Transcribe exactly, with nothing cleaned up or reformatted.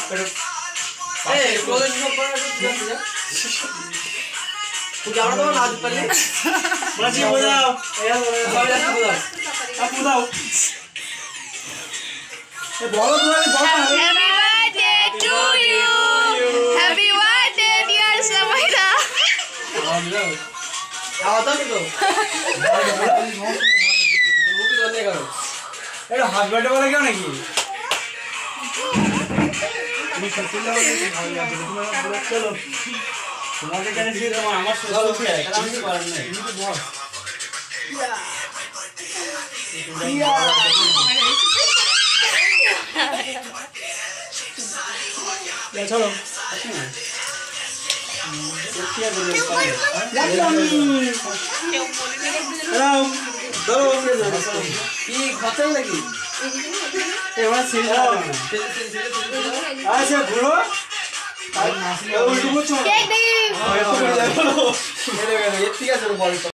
এই ক্লোজ সব করা ঠিক আছে তুই আমরা তো নাচ পারলি বাজি বোঝাও এই সবাই নাচ বোঝাও আপ বোঝাও এ বড় দুয়ারে বড় Happy birthday to you. Happy birthday dear Samyrah. আওয়াজ দাও তো মুখে জলে করো এটা হাত বাটে বলে কেউ নাকি চলো তোমাদের কাছে ছিল তোমার আমার চলো আমি তো পারেন না তুমি তো বস চলো কি খরচা নাকি আচ্ছা ঘুরো Cake দেখি ঠিক আছে বল